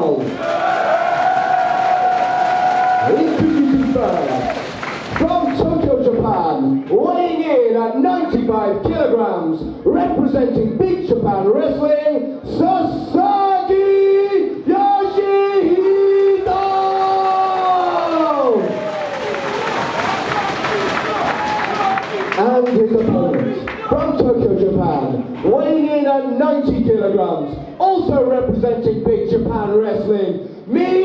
world. Introducing first, from Tokyo, Japan, weighing in at 95 kilograms, representing Big Japan Wrestling, Sasaki Yoshihito! And his opponent, from Tokyo, Japan, weighing in at 90 kilograms, also representing Big Japan Wrestling,